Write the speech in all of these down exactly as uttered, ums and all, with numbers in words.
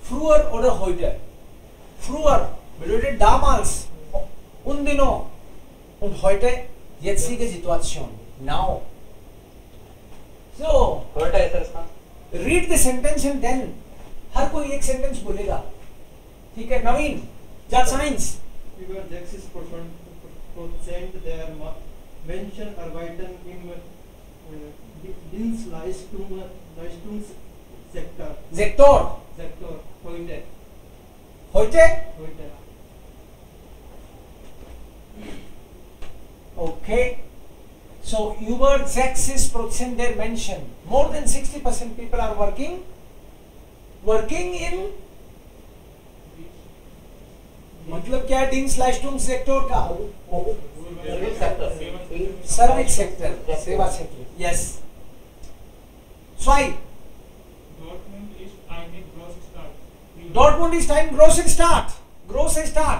Früher oder heute? Früher bedeutet damals, उन दिनों, und heute jetzige Situation, now. So, heute है sir इसका. read the sentence and then हर कोई एक sentence बोलेगा, ठीक है? नवीन, just science. Über sechzig Prozent der Menschen arbeiten im Dienstleistung, Leistungssektor. Sektor. Sektor. Heute. Heute? Heute. Okay. So über sechzig Prozent der Menschen, more than sixty percent people are working, working in, मतलब क्या है Dienstleistung sector का? Service sector, सेवा sector. Yes. Zwei. Dortmund ist ein großer Stadt. Große Stadt.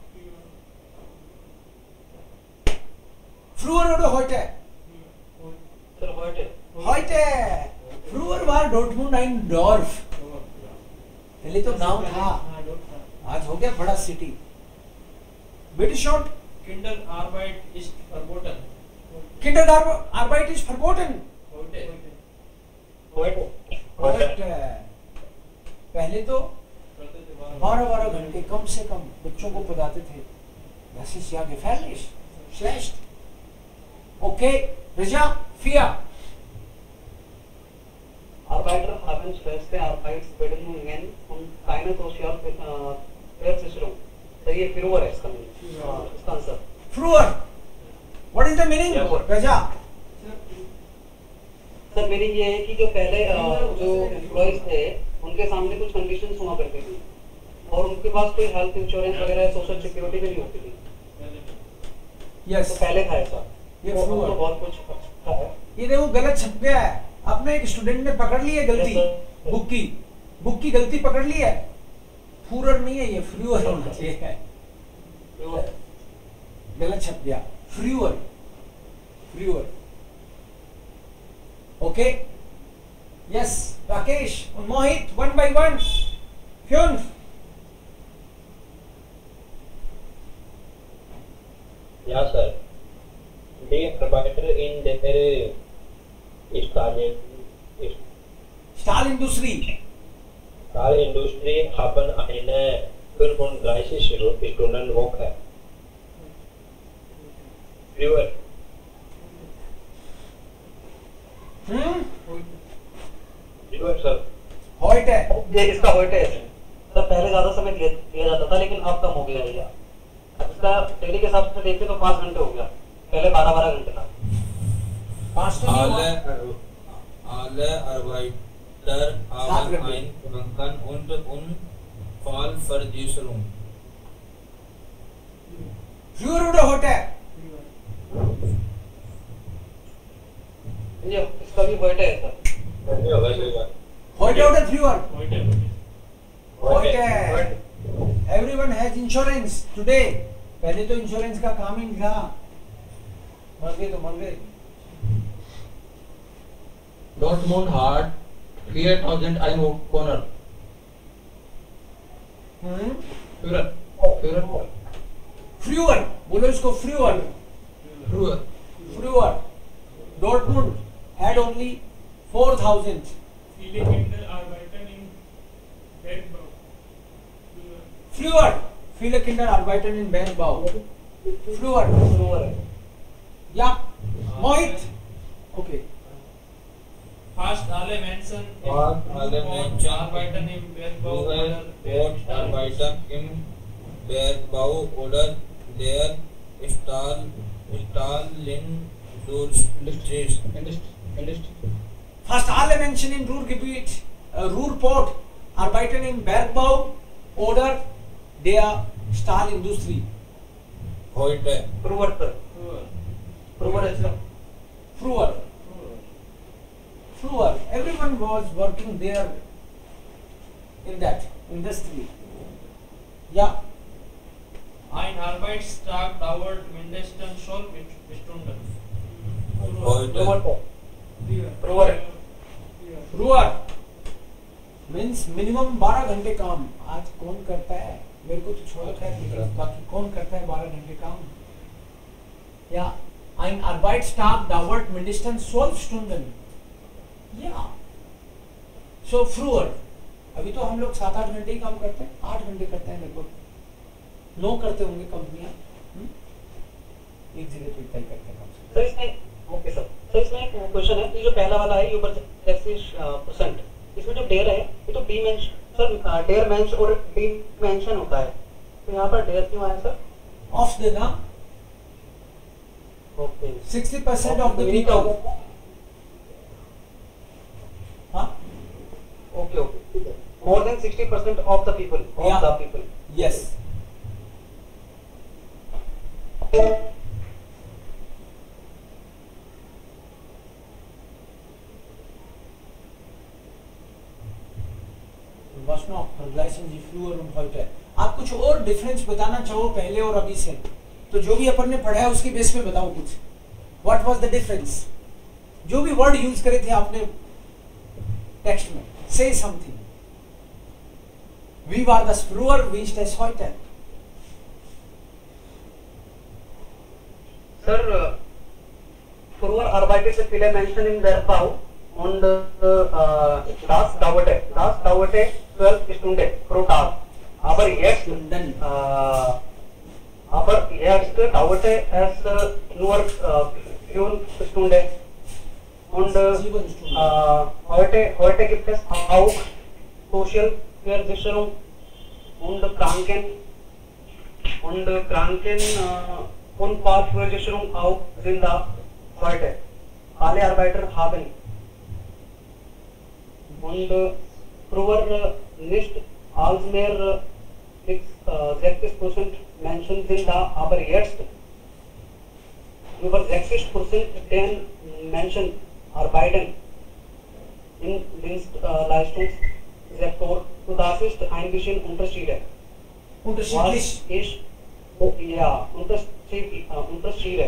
Früher oder heute? heute. Heute. Früher war Dortmund ein Dorf. पहले तो गांव था. आज हो गया बड़ा city. Bitte schön. Kinderarbeit ist verboten. Kinderarbeit ist verboten. Heute. heute. heute. पहले तो बारह बारह घंटे कम से कम बच्चों को पढ़ाते थे. Das ist ja gefährlich. Schlecht. Okay, Raja, vier. Arbeiter haben schlechte Arbeitsbedingungen und keine Sozialversicherung. तो ये früher है इसका मीनिंग. इसका answer. Früher. What is the meaning? Raja. Sir meaning ये है कि जो पहले जो एम्प्लॉइज थे उनके सामने कुछ कंडीशंस हुआ करती थी और उनके पास कोई हेल्थ इंश्योरेंस वगैरह सोशल सिक्योरिटी भी नहीं होती थी. यस. तो पहले था ऐसा. ये तो फ्रूअर. बहुत कुछ है. ये देखो गलत छप गया है. आपने एक स्टूडेंट ने पकड़ ली है गलती. बुक की बुक की गलती पकड़ ली है. फ्रूअर नहीं है ये, फ्रूअर होना चाहिए. गलत छप गया. फ्रूअर. फ्रूअर. ओके. यस. राकेश और मोहित वन बाय वन. फ्यून. या sir. Die Arbeiter in der Stahlindustrie Stahlindustrie Stahlindustrie haben eine fünfunddreißig Stunden Woche. Früher. हम्म. Früher sir. heute. ये इसका heute है सर. पहले ज्यादा समय दिया जाता था लेकिन अब कम हो गया है. इसका डेली के हिसाब से देखें तो पाँच घंटे हो गया. पहले बारह बारह घंटे था. पाँच तो नहीं हुआ. Alle Arbeiter haben ein Kranken- und Unfallversicherung. Früher oder heute? ये इसका भी heute है sir. Heute oder früher? Heute. Heute. Everyone has insurance today. पहले तो इंश्योरेंस का काम ही नहीं था. मर गए तो मर गए. Dortmund had vier thousand Einwohner. Hmm. Früher. Früher. Früher. बोलो इसको früher. Früher. Früher. Dortmund had only four thousand. Viele Kinderarbeiter in Bergbau. Früher. Viele Kinder arbeiten in Bergbau. Früher. फ्रूअर है. Ja. Mohit. Okay. Fast alle Menschen Fast alle Menschen arbeiten im Bergbau oder Dort arbeiten im Bergbau oder der Stahl Stahlindustrie. Industry. Fast alle Menschen im Ruhrgebiet, äh, Ruhrport arbeiten im Bergbau oder der Stahlindustrie. Heute. फ्रूअर sir. फ्रूअर है sir. Früher. Früher. Everyone was working there in that industry. Yeah. Ein Arbeitstag dauert mindestens zwölf Stunden. Heute. फ्रूअर है. Früher. Means minimum बारह घंटे काम। आज कौन करता है, मेरे को तो छोड़ो खैर, लेकिन बाकी कौन करता है बारह घंटे काम? या ein Arbeitstag dauert mindestens zwölf Stunden. Ja. So früher, अभी तो हम लोग सात आठ घंटे ही काम करते हैं, आठ घंटे करते हैं लगभग, नौ करते होंगे कंपनियां, एक जगह तो इतना ही करते हैं काम। सर इसमें ओके सर, सर इसमें एक क्वेश्चन है, ये जो पहला वाला है ये ऊपर पच्चीस परसेंट, इसमें जो डेयर है ये तो बी मेंशन सर, डेयर मेंश और बी मेंशन होता है, तो यहाँ पर डेयर क्यों आया सर? ऑफ द ना okay sixty percent of the people. हाँ okay okay, more than sixty percent of the people, of the people, yes. Was noch? Vergleichen Sie früher und heute. आप कुछ और डिफरेंस बताना चाहो पहले और अभी से, तो जो भी अपन ने पढ़ा है उसके बेस पे बताओ कुछ। What was the difference? जो भी वर्ड यूज करे थे आपने टेक्स्ट में, say something. Wie war das früher? Wie ist es heute? Sir, uh, früher arbeitete viele Menschen im Bergbau und uh, das dauerte, das dauerte zwölf Stunden pro Tag. Aber jetzt, uh, aber jetzt dauerte es uh, nur uh, fünf Stunden. Und uh, heute, heute gibt es auch Sozialversicherung und Kranken und Kranken uh, und Fahrversicherung auch sind da heute. Alle Arbeiter haben. Und uh, früher nicht als mehr sechzig Prozent Menschen sind da, aber jetzt über sechzig Prozent der Menschen arbeiten im Dienstleistungssektor. So das ist ein bisschen Unterschiede. Unterschiedlich. Was ist, oh, ja, Unterschied, uh, Unterschiede.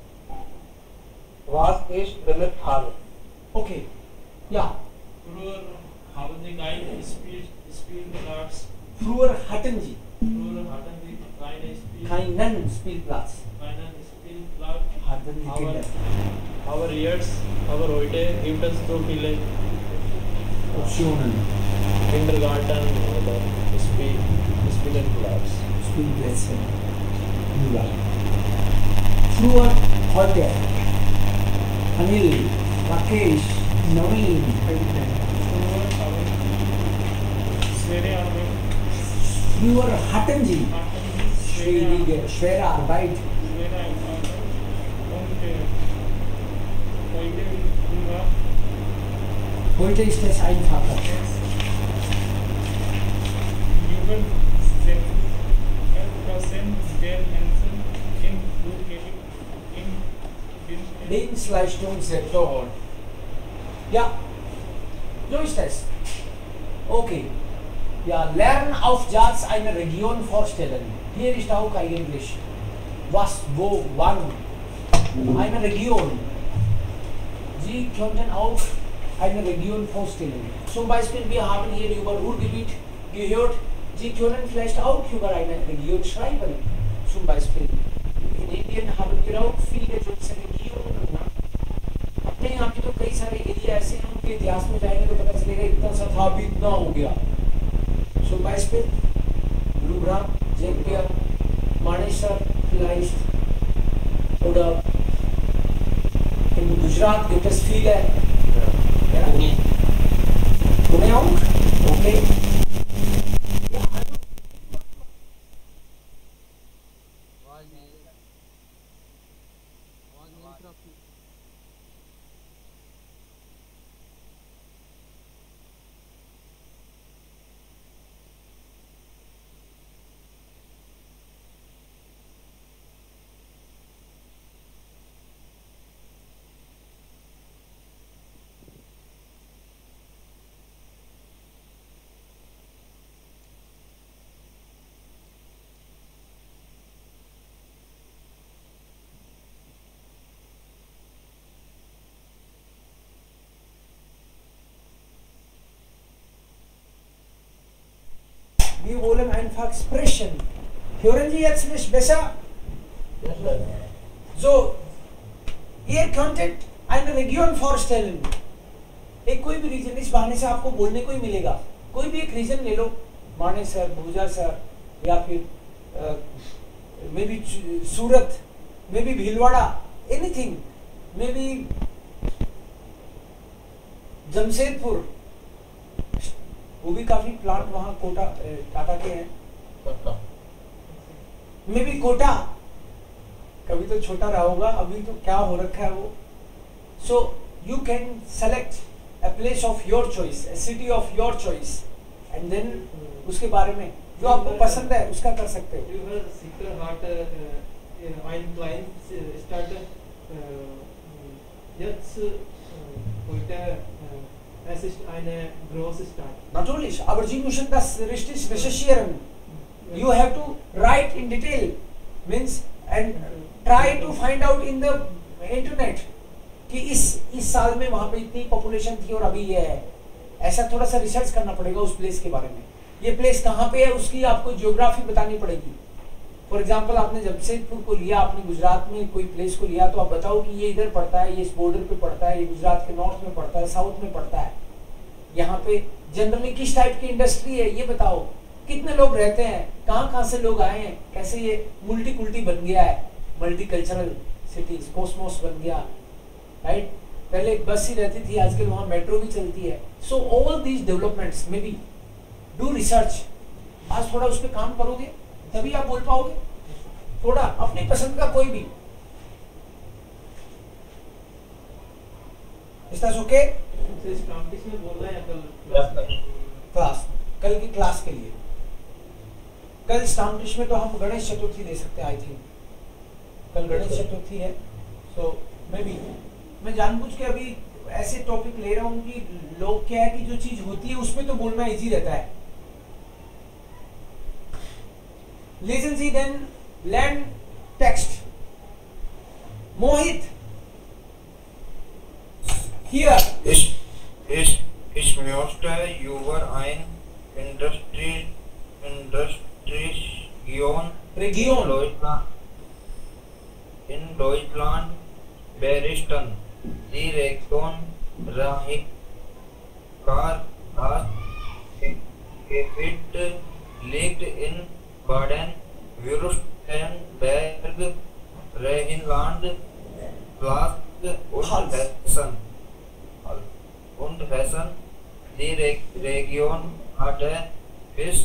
Was ist damit habe? Okay. Ja. Früher haben die keine Spiel, Spielplatz. Früher hatten sie Früher hatten die keine Spiel, keinen Spielplatz. keinen Spielplatz. Hatten die Aber, Kinder. aber jetzt, aber heute gibt es so viele Optionen. Kindergarten oder Spiel, Spielplatz. Spielplätze. Überall. Früher, heute. Anil, Rakesh, Naveen. Früher haben schwere Arbeit, Früher hatten sie hatten sie schwere schwierige, schwere Arbeit. schwere Arbeit und äh, heute nur Heute ist es einfacher. über sechzig Prozent der Menschen im Flughafen im Dienst Dienstleistungssektor. Ja, so ist es. Okay. Ja, Lernaufsatz einer Region vorstellen. Hier ist auch eigentlich was, wo, wann. Eine Region. Sie könnten auch eine Region vorstellen. Zum Beispiel, wir haben hier über Ruhrgebiet gehört. Sie können vielleicht auch über eine Region schreiben. Zum Beispiel, in Indien haben wir auch viele solche Regionen. ना? अपने यहाँ पे तो कई सारे area ऐसे हैं, उनके इतिहास में जाएंगे तो पता चलेगा इतना सा था अभी इतना हो गया। Zum Beispiel Lubra, Zegbia, Manesar vielleicht oder in Gujarat gibt es viele. Ja. Pune auch? Okay. Ja, also wir wollen einfach sprechen. Hören Sie jetzt mich besser? So, ihr könntet eine Region vorstellen. एक कोई भी reason, इस बहाने से आपको बोलने को ही मिलेगा. कोई भी एक रीजन ले लो, माने सर, भूजा सर, या फिर maybe Surat, maybe Bhilwara, anything, maybe Jamshedpur, वो भी काफी प्लांट वहाँ कोटा टाटा के हैं. मे बी कोटा, कभी तो छोटा रहा होगा, अभी तो क्या हो रखा है वो. So you can select a place of your choice, a city of your choice, and then उसके बारे में जो आपको पसंद है उसका कर सकते हो. You have sicker heart uh, ein Client start jetzt heute es ist eine große Stadt. Natürlich, aber Sie müssen das richtig recherchieren. You have to write in detail, means and try to find out in the internet कि इस इस साल में वहां पे इतनी population थी और अभी ये है. ऐसा थोड़ा सा रिसर्च करना पड़ेगा उस प्लेस के बारे में. ये प्लेस कहाँ पे है उसकी आपको ज्योग्राफी बतानी पड़ेगी. फॉर एग्जांपल, आपने जमशेदपुर को लिया, आपने गुजरात में कोई प्लेस को लिया, तो आप बताओ कि ये इधर पड़ता है, ये इस बॉर्डर पे पड़ता है, ये गुजरात के नॉर्थ में पड़ता है, साउथ में पड़ता है. यहाँ पे जनरली किस टाइप की इंडस्ट्री है ये बताओ, कितने लोग रहते हैं, कहाँ कहाँ से लोग आए हैं, कैसे ये मुल्टी कुल्टी बन गया है, मल्टी कल्चरल सिटीज, कोस्मोस बन गया, राइट. पहले एक बस ही रहती थी, आजकल वहां मेट्रो भी चलती है. So all these developments maybe do research. आज थोड़ा उस पर काम करोगे तभी आप बोल पाओगे. थोड़ा अपनी पसंद का कोई भी. ओके, में बोल रहा है कल क्लास, कल की क्लास के लिए. कल स्टाम्पिश में तो हम गणेश चतुर्थी दे सकते हैं. आई थिंक कल गणेश चतुर्थी है. सो मे बी मैं जानबूझ के अभी ऐसे टॉपिक ले रहा हूं कि लोग क्या है कि जो चीज होती है उसमें तो बोलना इजी रहता है. Listen see then learn text. Mohit, here. Ich, ich, ich möchte über ein Industrie, Industrieregion Region. in Deutschland, in Deutschland berichten. Die Region Rhein-Kar, das Gebiet liegt in Baden-Württemberg, Rheinland, Pfalz und Hessen. Und Hessen. Die Re Region hatte bis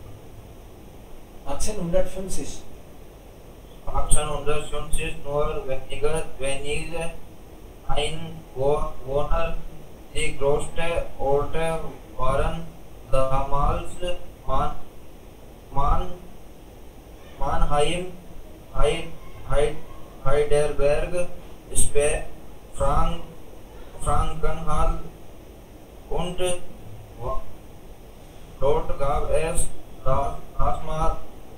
achtzehnhundertfünfzig achtzehnhundertfünfzig nur wenige, wenige Einwohner. Die größten Orte waren damals Man, Man, Mannheim, Heid, Heid, Heidelberg, Spe, Frank, Frankenthal und dort gab es damals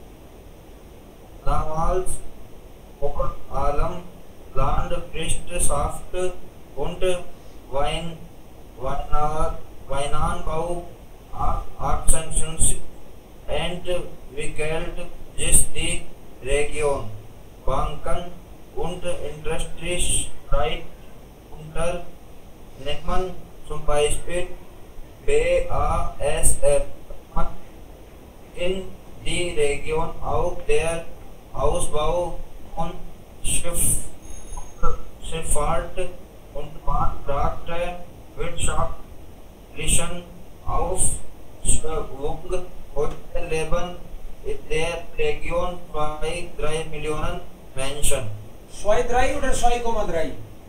damals vor allem Landwirtschaft und Wein, Weina, Weinanbau. achtzehnhundertfünfzig entwickelt sich die Region. Banken und Industriestreit Unternehmen, zum Beispiel B A S F, in die Region auch der Ausbau von Schiff, Schifffahrt und Bahnfrachte wirtschaftlichen Aufschwung. Heute leben in der Region zwei, drei Millionen Menschen. zwei drei oder zwei Komma drei?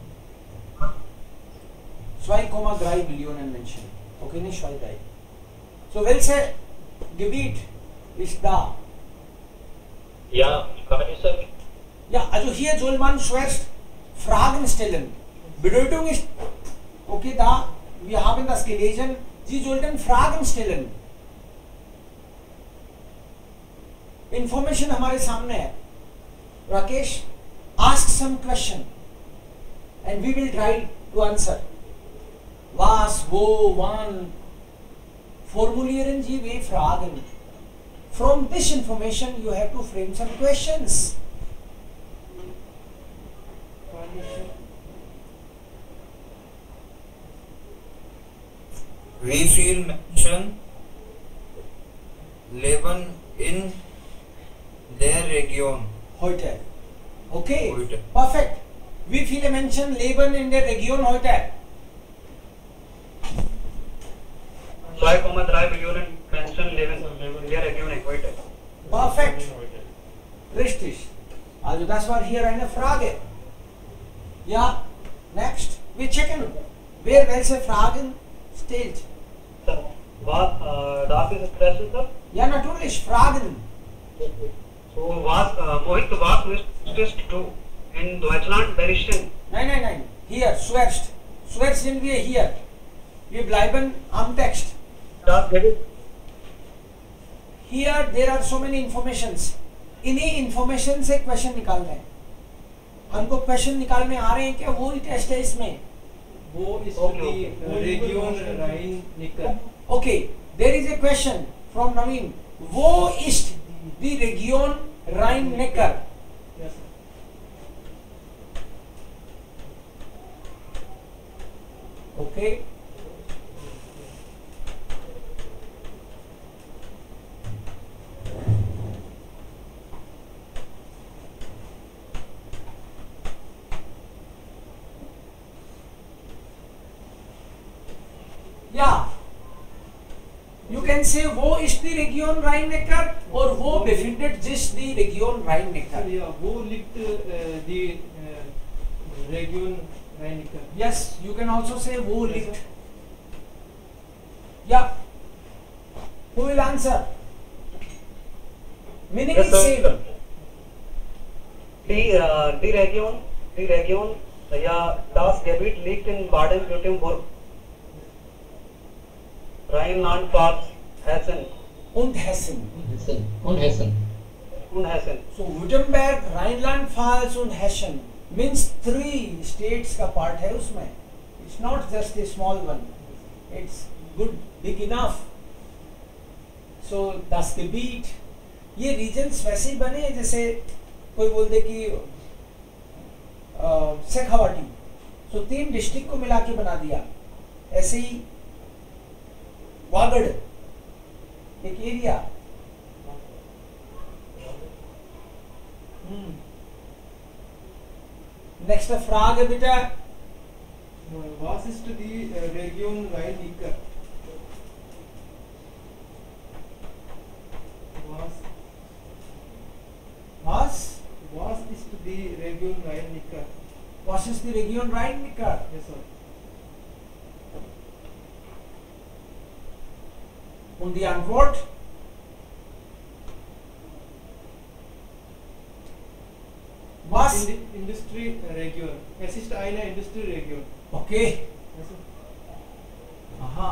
zwei Komma drei Millionen Menschen. Okay, nicht zwei drei. So, welche Gebiet ist da? Ja, kann ich sagen? Ja, also hier soll man zuerst Fragen stellen. Bedeutung ist, okay, da, wir haben das gelesen, Sie sollten Fragen stellen. Information हमारे सामने है. Rakesh, ask some question and we will try to answer. Was, wo, wann. Formulieren Sie wie Fragen. From this information, you have to frame some questions. We feel mention Leben in their region. Heute. Okay. Heute. Perfect. Wie viele Menschen leben in der Region heute? zwei Komma drei Millionen Menschen leben in der Region heute. Perfekt. Richtig. Also das war hier eine Frage. Ja, next. Wir checken, wer welche Fragen stellt. Sir, was, uh, darf ich das question, sir? Ja, natürlich, Fragen. So, was, uh, Mohit, was müsstest du in Deutschland berichten? Nein, nein, nein. Hier, zuerst. Zuerst sind wir hier. Wir bleiben am Text. Das geht. Here there are so many informations. इन्हीं information से question निकालना है. हमको question निकालने आ रहे हैं क्या? वो ही टेस्ट है इसमें. Wo ist Okay, die okay. Region Rhein-Neckar? Okay, there is a question from Naveen. Wo ist die Region Rhein-Neckar? Yes, sir. Okay. Yeah. You can say wo ist die Region Rhein-Neckar or wo befindet sich die Region Rhein-Neckar. Ja, wo liegt äh, die äh, Region Rhein-Neckar? Yes, you can also say wo liegt. Yeah. Who will answer? Meaning Yes, is sir. same. Die, uh, die Region, die Region, ja, das Gebiet liegt in Baden-Württemberg. Rheinland-Pfalz, Hessen Und Hessen. Hessen. Und Hessen. und Hessen. So Württemberg, Rhineland-Pfalz und Hessen means three states का part है उसमें. It's not just a small one. It's good, big enough. So das Gebiet, ये regions वैसे ही बने हैं जैसे कोई बोल दे कि शेखावाटी. So तीन डिस्ट्रिक्ट को मिला के बना दिया. ऐसे ही वागड़ एक एरिया. नेक्स्ट फ्राग बेटा. Was ist die äh, Region Rhein-Neckar? Was, Was? was ist die Region Rhein-Neckar? Was ist die Region Rhein-Neckar? Yes, sir. Und die Antwort? Was? Indi Industry Region. Es ist eine Industrieregion. Okay. Yes, sir. Aha.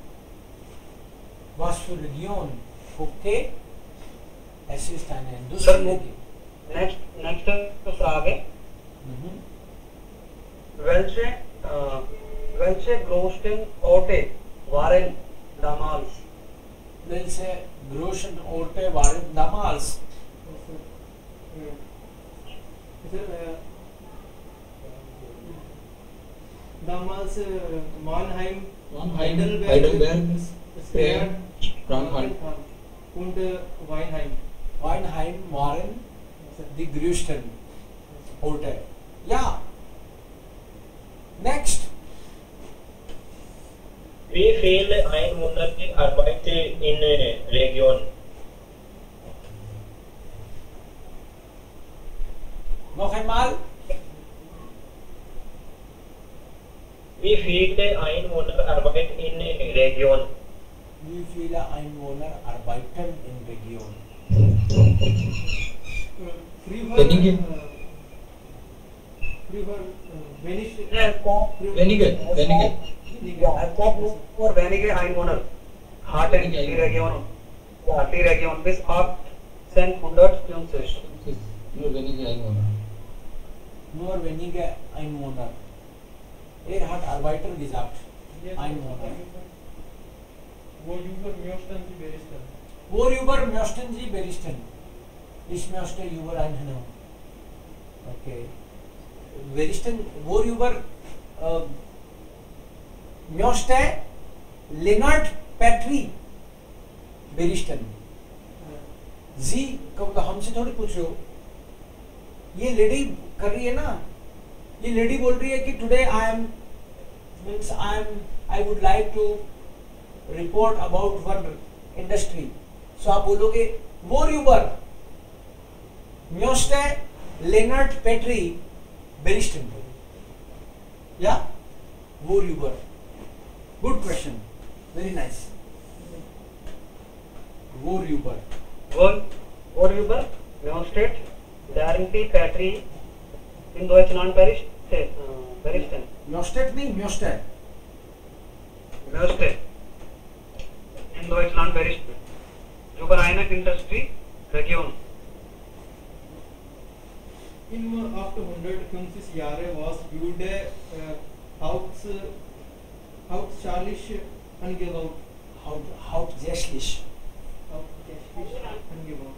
Was für Region? Okay. Es ist eine Sir, Industrieregion. next, next Frage. Mhm. Welche, uh, welche größten Orte waren damals? Welche großen Orte waren damals? Yes, sir. Yeah. Sir, äh, damals äh, Mannheim, Mannheim, Heidelberg, Heidelberg, Speyer Frankfurt. und äh, Weinheim. Weinheim waren Yes, sir. die größten Orte. Ja. Next. Wie viele Einwohner arbeiten in der Region? Noch einmal. Wie viele Einwohner arbeiten in der Region? Wie viele Einwohner arbeiten in Region? Äh, Früher, Wenige. äh, früher äh, wenig, Ja, früher- Wenige, wenige. ja, es gab nur wenige Einwohner hatten Wenige die Einwohner. Region. Ja, die Region bis achtzehnhundertfünfzig. Das ist nur wenige Einwohner. Nur wenige Einwohner. Er hat Arbeiter gesagt. Jetzt- Einwohner. Wo über Mürsten die Beristen. Worüber möchten Sie berichten? Ich möchte über einen. Okay. Berichten, worüber äh, möchte Leonard Petrie berichten? जी कब हमसे थोड़ी पूछ रहे हो, ये lady कर रही है ना, ये लेडी बोल रही है कि today I am means I am I would like to report about one industry. So आप बोलोगे worüber möchte Leonard Petrie berichten? Yeah, worüber. Good question, very nice. Worüber. Wor- Worüber möchte Leonard Petrie in Deutschland berichten? äh, berichten? Möchte नहीं möchte. Möchte in Deutschland berichten über eine Industrieregion. Im achthundertfünfzig Jahre was wurde äh, Haupt, hauptsächlich angebaut. Haupt, hauptsächlich. Hauptsächlich angebaut.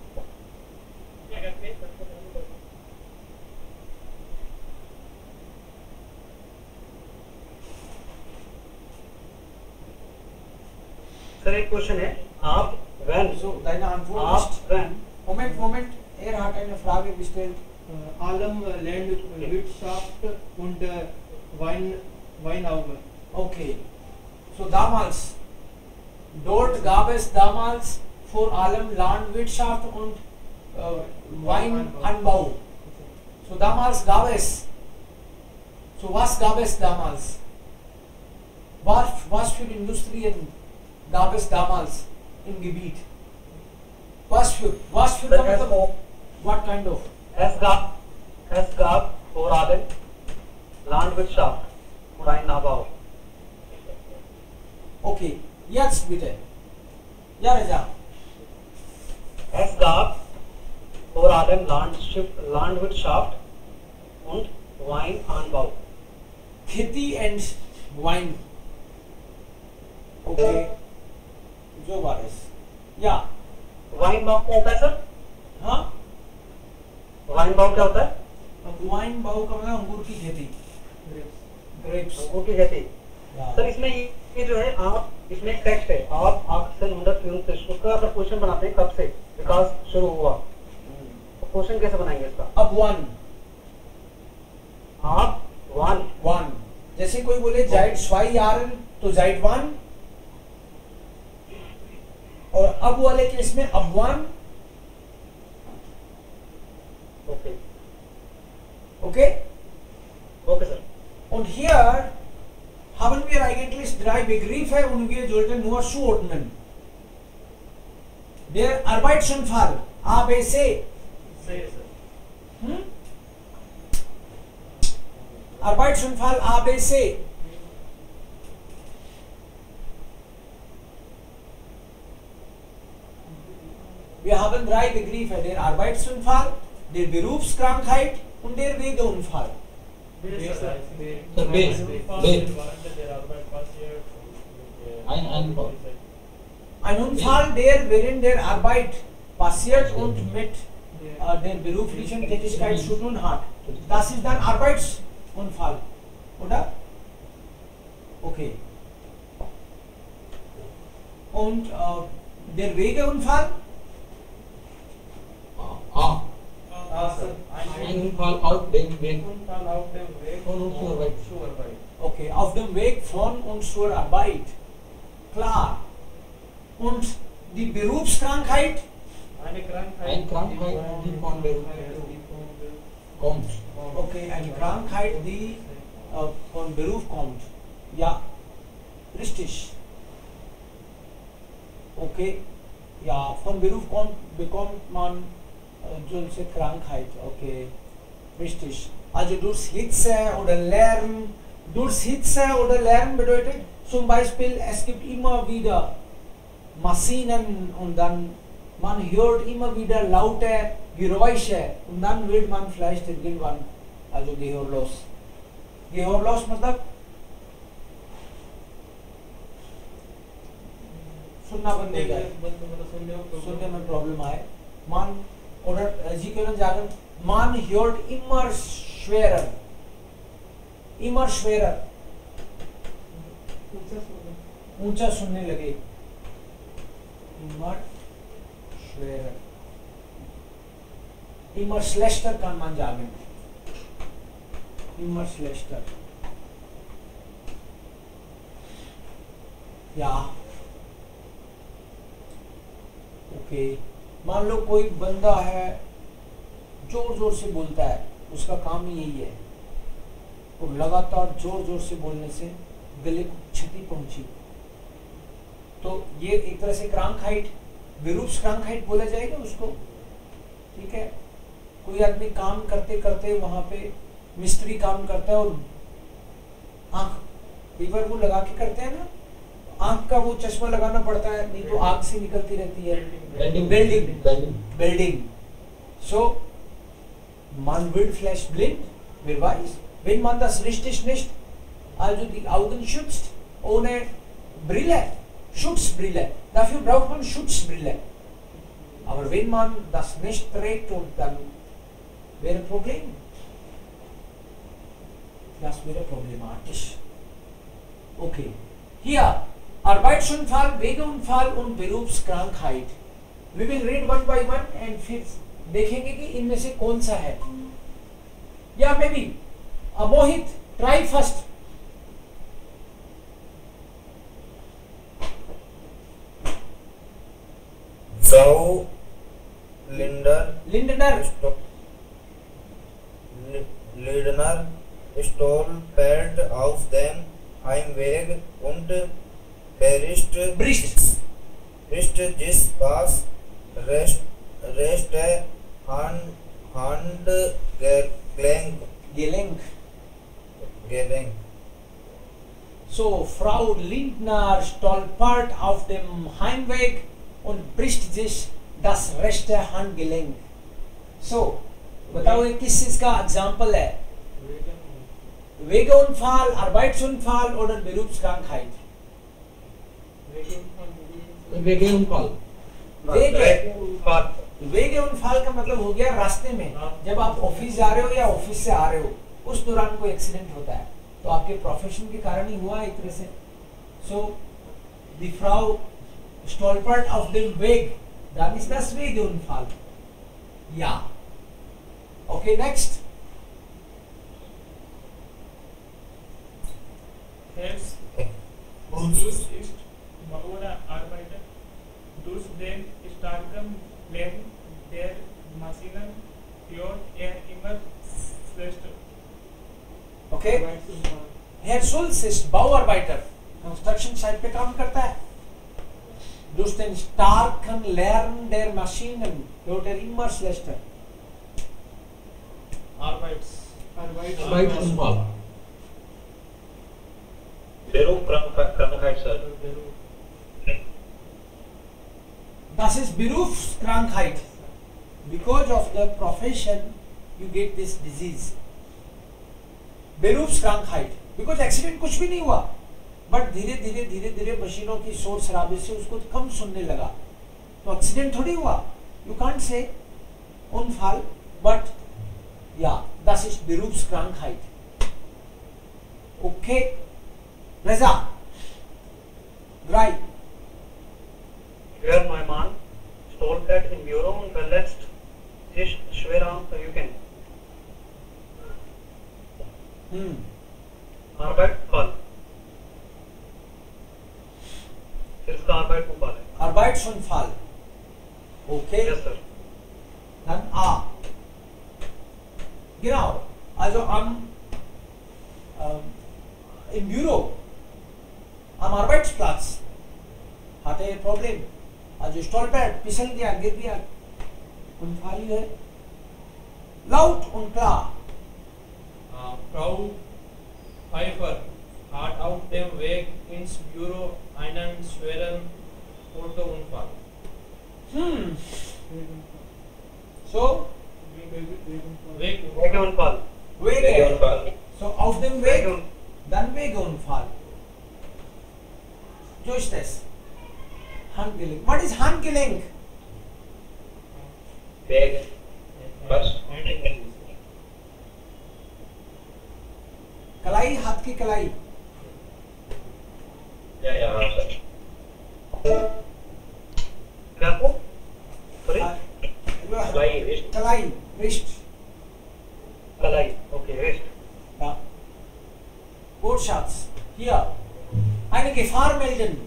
Sir एक question है, आप when So deine Antwort आप ist. when Moment, Moment. Er hat eine Frage gestellt. Äh, allem äh, Landwirtschaft und äh, Wein, Weinanbau. Okay. So damals. Dort gab es damals vor allem Landwirtschaft und äh, Weinanbau. So damals gab es. So was gab es damals? Was, was für Industrien gab es damals im Gebiet? Was für, was für, Sir, what kind of? es gab es gab vor allem Landwirtschaft und Weinanbau. Okay, jetzt bitte. Ja, Raja. Es gab vor allem Landschif- Landwirtschaft und Weinanbau. खेती and wine. Okay. जो बारिश. या. वाइनबाउ क्या होता है sir? हाँ. वाइनबाउ क्या होता है? वाइन बाउ का मतलब अंगूर की खेती. Grapes. अंगूर की खेती. या. सर इसमें ये जो है, आप इसमें एक टेक्स्ट है, आप आक्सन हंड्रेड फिल्म से उसका अगर क्वेश्चन बनाते हैं कब से विकास शुरू हुआ, तो क्वेश्चन कैसे बनाएंगे इसका? अब वन. आप वन वन. जैसे कोई बोले जाइट स्वाई यारन तो जाइट वन. और अब वाले केस में अब one. Okay Okay. Okay sir. Und hier haben wir eigentlich drei Begriffe und wir sollten nur zuordnen. Der Arbeitsunfall A B C. Hm? Arbeitsunfall A B C. Wir haben drei Begriffe, der Arbeitsunfall, der Berufskrankheit und der Wegeunfall. Sir, B. B. Ein Anbau. Ein Unfall, der während der Arbeit passiert und mit äh, der beruflichen Tätigkeit zu tun hat. Das ist dann Arbeitsunfall, oder? Okay. Und äh, der Wegeunfall? A. Ah, sir. Ein Unfall auf dem Weg Unfall auf dem Weg von und zur Arbeit. zur Arbeit. Okay, auf dem Weg von und zur Arbeit. Klar. Und die Berufskrankheit? Eine Krankheit. Eine Krankheit, die von Beruf kommt. Okay, eine Krankheit, die äh, von Beruf kommt. Ja, richtig. Okay, ja, von Beruf kommt, bekommt man äh, solche Krankheit. Okay, richtig. Also durch Hitze oder Lärm, durch Hitze oder Lärm bedeutet zum Beispiel, es gibt immer wieder Maschinen und dann man hört immer wieder laute Geräusche und dann wird man vielleicht irgendwann also gehörlos. Gehörlos मतलब सुनना सुनना बंद हो जाए, सुनने में problem आए. Man oder äh, Sie können sagen, man hört immer schwerer, immer schwerer. ऊंचा सुनने लगे. Immer schwerer. Immer schlechter kann man sagen. Immer schlechter. Ja. Okay. मान लो कोई बंदा है जोर जोर से बोलता है, उसका काम ही यही है, और लगातार जोर जोर से बोलने से गले को क्षति पहुंची, तो ये एक तरह से क्रांकहाइट, विरूप्सक्रांकहाइट बोला जाएगा उसको. ठीक है. कोई आदमी काम करते करते वहां पे मिस्त्री काम करता है और आंख कई बार वो लगा के करते हैं ना, आंख का वो चश्मा लगाना पड़ता है, नहीं तो आंख से निकलती रहती है. Building building so man wird vielleicht blind, wer weiß, wenn man das richtig nicht, also die Augen schützt ohne Brille, Schutzbrille, dafür braucht man Schutzbrille, aber wenn man das nicht trägt und dann wäre Problem, das wäre problematisch. Okay, hier Arbeitsunfall, Wegeunfall und Berufskrankheit. We will read one by one and फिर देखेंगे कि इनमें से कौन सा है. या maybe Mohit, try first. Frau Linder, Lindner, Lindner stolpert auf dem Heimweg und bricht Bricht. bricht das Pass Rest, rechte Hand, Handgelenk. Gelenk. Gelenk. So, Frau Lindner stolpert auf dem Heimweg und bricht sich das rechte Handgelenk. So, बताओ ये किस चीज का example है? Wegeunfall, Arbeitsunfall oder Berufskrankheit? Wegeunfall. Wegeunfall. वेगेउनफॉल का मतलब हो गया रास्ते में, जब आप ऑफिस जा रहे हो या ऑफिस से आ रहे हो, उस दौरान कोई एक्सीडेंट होता है, तो आपके प्रोफेशन के कारण ही हुआ एक तरह से. सो दी फ्राउ stolpert auf dem Weg, dann ist das Wegeunfall. Ja. Okay, next. Jetzt dus ist Bauarbeiter, durch den starken Lärm der Maschinen wird er immer schlechter. Okay. Herr Schulz ist Bauarbeiter, construction site पे काम करता है. Durch den starken Lärm der Maschinen wird er immer schlechter. Arbeits. Arbeitsunfall. Berufskrankheit, sir. Das ist Berufskrankheit. Because of the profession, you get this disease. Berufskrankheit. Because accident कुछ भी नहीं हुआ, but धीरे धीरे धीरे धीरे मशीनों की शोर शराबे से उसको कम सुनने लगा, तो एक्सीडेंट थोड़ी हुआ. You can't say Unfall, but yeah, das ist Berufskrankheit. Okay, Reza, drei. Hier mein Mann stolpert im Büro und verletzt sich schwer am Rücken. Hmm. Arbeitsunfall. इसका Arbeitsunfall है. Arbeitsunfall. Okay. Yes, sir. Dann A. Genau. Also am ähm, im Büro, am Arbeitsplatz hatte er ein Problem. Also stolpert, फिसल गया, गिर गया. Unfall ही है. Laut und klar. Uh, Frau Pfeiffer hat auf dem Weg ins Büro einen schweren Autounfall. Hmm. So, Weg Wegeunfall. Wege. Wegeunfall. So auf dem Weg, Wegeun- dann Wegeunfall. So ist es. hand killing. What is hand killing? Bag. First. कलाई, हाथ की कलाई. Yeah, yeah, हाँ, sir. क्या आपको? Sorry? Kलाई, wrist. कलाई, wrist. कलाई. Okay, wrist. Yeah. Both shots. Here. Eine Gefahr melden.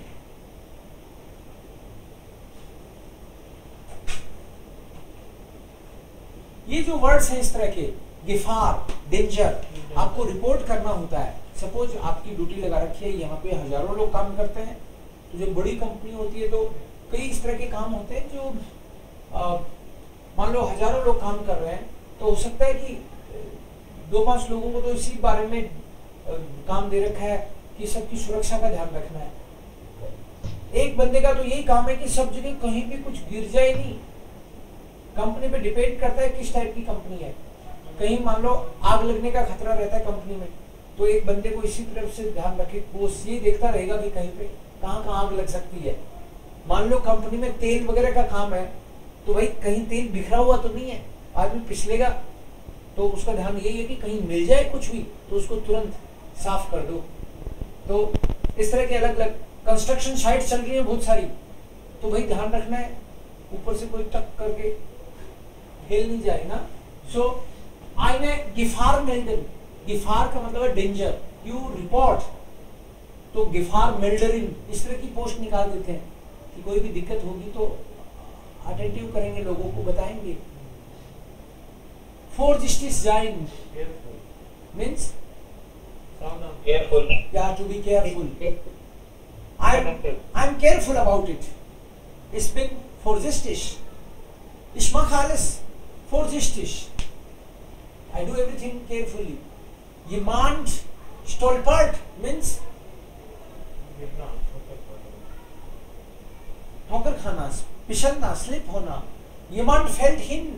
ये जो वर्ड्स हैं इस तरह के, गिफार, डेंजर, आपको रिपोर्ट करना होता है. सपोज आपकी ड्यूटी लगा रखी है, यहाँ पे हजारों लोग काम करते हैं, तो जो बड़ी कंपनी होती है तो कई इस तरह के काम होते हैं जो आ, मान लो हजारों लोग काम कर रहे हैं, तो हो सकता है कि दो पांच लोगों को तो इसी बारे में आ, काम दे रखा है कि सबकी सुरक्षा का ध्यान रखना है. एक बंदे का तो यही काम है कि सब जगह कहीं भी कुछ गिर जाए नहीं. कंपनी पे डिपेंड करता है किस टाइप की कंपनी है. कहीं मान लो आग लगने का खतरा रहता है कंपनी में, तो एक बंदे को इसी तरफ से ध्यान रखे, वो ये देखता रहेगा कि कहीं पे कहाँ कहाँ आग लग सकती है. मान लो कंपनी में तेल वगैरह का काम है, तो भाई कहीं तेल बिखरा हुआ तो नहीं है, आदमी पिछलेगा, तो उसका ध्यान यही है कि कहीं मिल जाए कुछ भी तो उसको तुरंत साफ कर दो. तो इस तरह के अलग अलग कंस्ट्रक्शन साइट चल रही है बहुत सारी, तो भाई ध्यान रखना है ऊपर से कोई टक करके हिल नहीं जाए ना. सो आईने गिफार मेल्डन, गिफार का मतलब है डेंजर, यू रिपोर्ट, तो गिफार मेल्डरिन इस तरह की पोस्ट निकाल देते हैं कि कोई भी दिक्कत होगी तो अटेंटिव करेंगे, लोगों को बताएंगे. Vorsichtig sein means Careful. you have to be careful. I'm I'm careful about it. Ich bin vorsichtig. Ich mache alles vorsichtig. I do everything carefully. Jemand stolpert means ठोकर खाना, फिसलना, स्लिप होना. Jemand fällt hin.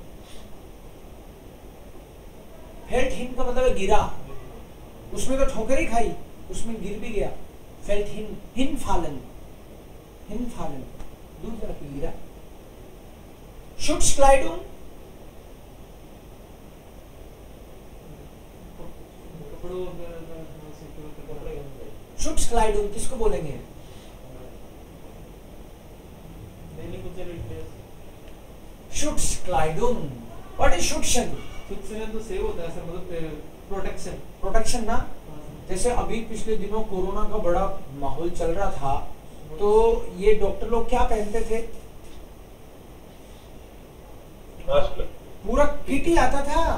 Fällt hin का मतलब है गिरा, उसमें तो ठोकर ही खाई, उसमें गिर भी गया. Fällt hin, hinfallen, hinfallen, दूसरा की गिरा. Schutzkleidung, Schutzkleidung किसको बोलेंगे? Schutzkleidung. What is Schutzen? Schutzen तो सेव होता है सर, मतलब प्रोटेक्शन. प्रोटेक्शन ना. जैसे अभी पिछले दिनों कोरोना का बड़ा माहौल चल रहा था, तो ये डॉक्टर लोग क्या पहनते थे? Mask. पूरा किट ही आता था,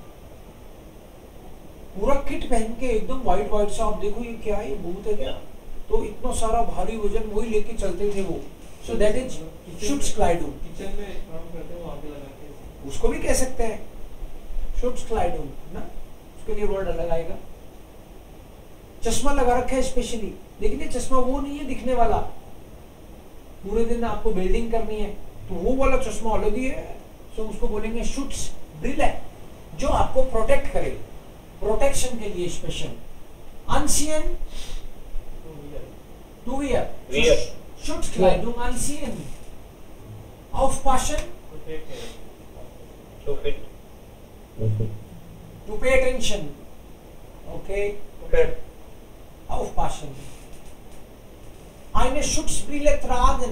पूरा किट पहन के एकदम व्हाइट व्हाइट सा. आप देखो ये क्या है, ये भूत है क्या? तो इतना सारा भारी वजन वही लेके चलते थे वो. So that is Schutzkleidung. Kitchen में काम करते हैं, वहाँ पे लगा के उसको भी कह सकते हैं Schutzkleidung ना, उसके लिए वर्ड अलग आएगा. चश्मा लगा रखा है स्पेशली, लेकिन ये चश्मा वो नहीं है दिखने वाला. पूरे दिन आपको बिल्डिंग करनी है तो वो वाला चश्मा अलग ही है. सो उसको बोलेंगे Schutzbrille, जो आपको प्रोटेक्ट करे, प्रोटेक्शन के लिए special. Anziehen, to wear. Wear. Schutzkleidung anziehen. Aufpassen, To fit. to pay attention. Okay. Okay. Aufpassen. Eine Schutzbrille tragen.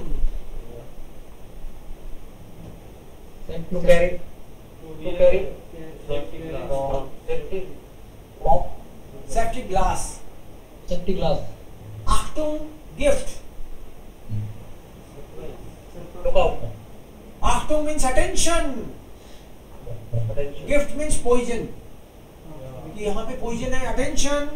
To carry. To carry. Uh, safety. Safety glass. Safety glass. Achtung, Gift. Look out. Achtung means attention. Attention. Gift means poison. कि यहाँ पे poison है, attention.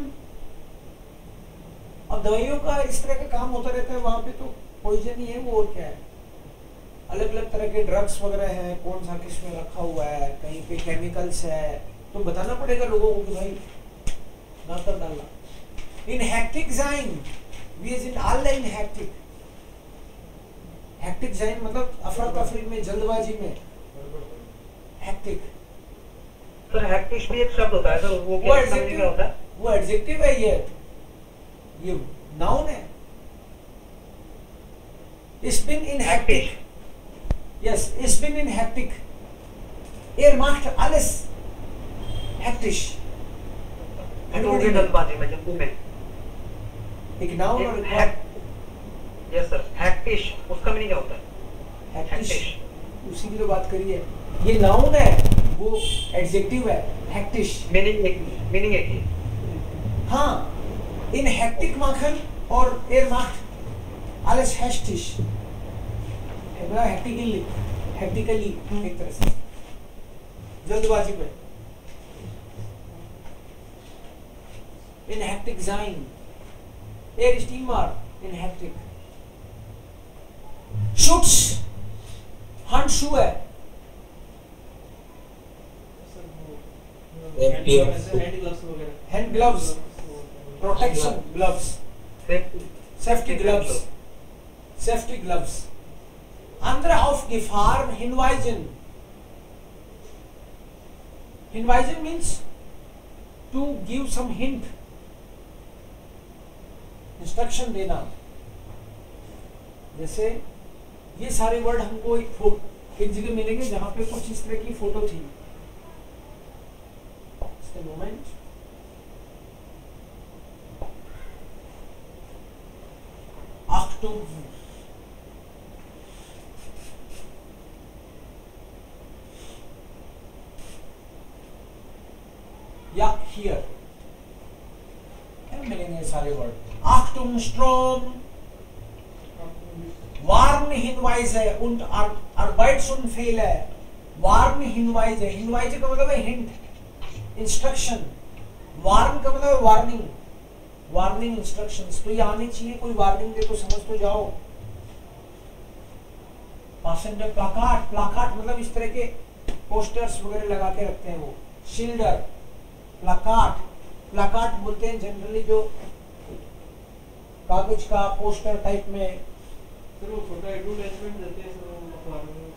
अब दवाइयों का इस तरह का काम होता रहता है, वहाँ पे तो poison ही है, वो और क्या है. अलग अलग तरह के ड्रग्स वगैरह हैं, कौन सा किस में रखा हुआ है, कहीं पे केमिकल्स है, तो बताना पड़ेगा लोगों को कि भाई ना कर डालना. In hectic sein, wir sind alle in hectic. Hectic sein मतलब अफरा तफरी में, जल्दबाजी में. Hectic. सर हेक्टिश भी एक शब्द होता है सर, वो वो क्या समझने का होता है? एडजेक्टिव, वो एडजेक्टिव है, ये ये नाउन है. Ich bin in Hektik. Yes, ich bin in Hektik. Er macht alles hektisch. तो भी जल्दबाजी में, जल्दी में। एक नाउन और एक वर्ब। यस सर, हेक्टिश उसका मीनिंग क्या होता है? हेक्टिश उसी की तो बात करी है। ये नाउन है, वो एडजेक्टिव है, हेक्टिश। मीनिंग एक मीनिंग एक ही। हाँ, इन हेक्टिक machen और er macht alles hektisch। मतलब हेक्टिकली हेक्टिकली एक तरह से जल्दबाजी में। In hektik sein. Er ist immer in Hektik. Schutz, Handschuhe, hand gloves वगैरह, hand gloves, protection gloves, safety safety gloves, safety gloves. Andere auf Gefahren hinweisen. Hinweisen means to give some hint. Instruction देना। जैसे ये सारे word हमको एक photo एक जगह मिलेंगे जहां पे कुछ इस तरह की फोटो थी। मोमेंट अक्टूबर या हियर मिलेंगे सारे word. Achtung, Strom, Warnhinweise und Ar Arbeitsunfälle। Warnhinweise, Hinweise का मतलब है hint, instruction। Warn का मतलब है warning, warning instructions। तो ये आने चाहिए, कोई warning दे तो समझ तो जाओ। Passenger placard, placard मतलब इस तरह के posters वगैरह लगा के रखते हैं वो। Schilder, placard, placard बोलते हैं जनरली जो कागज का पोस्टर टाइप में। सर वो छोटा एडवर्टाइजमेंट देते हैं सर, वो अखबार में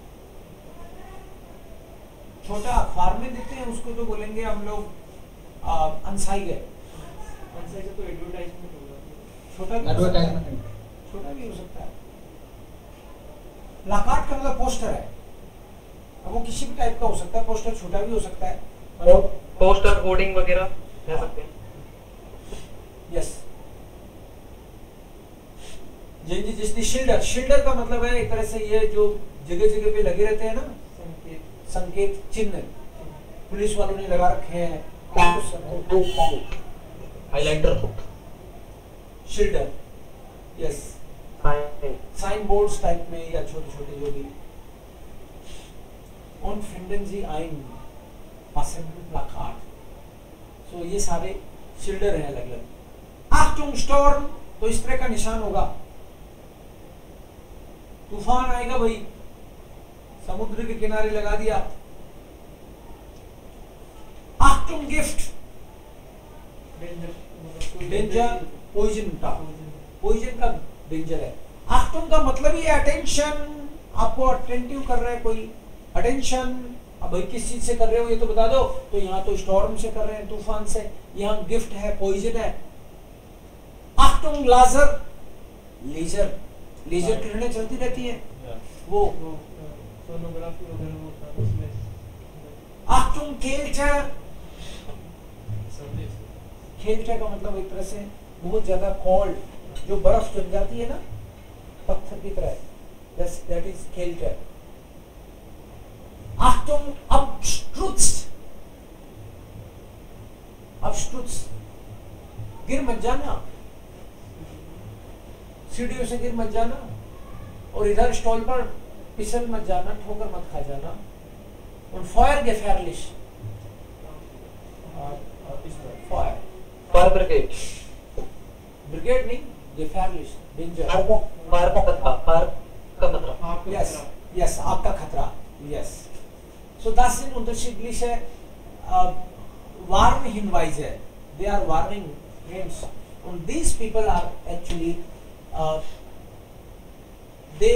छोटा अखबार में देते हैं, उसको तो बोलेंगे हम लोग अनसाइगर। अनसाइगर तो एडवर्टाइजमेंट होगा, छोटा भी एडवर्टाइजमेंट, छोटा भी हो सकता है। प्लाकार्ड का मतलब पोस्टर है, अब वो किसी भी टाइप का हो सकता है, पोस्टर छोटा भी हो सकता है। पोस्टर, होर्डिंग वगैरह कह सकते हैं। यस, जिसने शिल्डर, शिल्डर का मतलब है एक तरह से ये जो जगह जगह पे लगे रहते हैं ना संकेत, संकेत चिन्ह पुलिस वालों ने लगा रखे हैं, हाइलाइटर, शिल्डर। यस, साइन बोर्ड्स टाइप में या छोटे छोटे जो भी। Und finden Sie ein passenden Plakat। सो ये सारे शिल्डर हैं अलग अलग। Achtung Sturm, तो इस तरह का निशान होगा, तूफान आएगा भाई, समुद्र के किनारे लगा दिया। Achtung Gift, डेंजर, पॉइजन का, पॉइजन का डेंजर है। Achtung का मतलब ये अटेंशन, आपको अटेंटिव कर रहा है कोई, अटेंशन। अब भाई किस चीज से कर रहे हो ये तो बता दो। तो यहाँ तो स्टॉर्म से कर रहे हैं, तूफान से। यहाँ गिफ्ट है, पॉइजन है। Achtung लाजर, लेजर, लेजर किरणें चलती रहती हैं, वो सोनोग्राफी वगैरह होता है उसमें। Achtung Kälte, खेलते का मतलब एक तरह से बहुत ज्यादा कोल्ड, जो बर्फ जम जाती है ना पत्थर की तरह, दैट इज खेलते। Achtung Absturz, Absturz, गिर मत जाना, सीढ़ियों से गिर मत जाना, और इधर स्टॉल पर फिसल मत जाना, ठोकर मत खा जाना। Und Feuer gefährlich, Feuer, fire brigade, brigade नहीं, gefährlich, danger, फायर का खतरा, फायर का खतरा। yes, yes, आपका खतरा, yes। So das sind unterschiedliche uh, Warnhinweise, they are warning hints, and these people are actually uh, they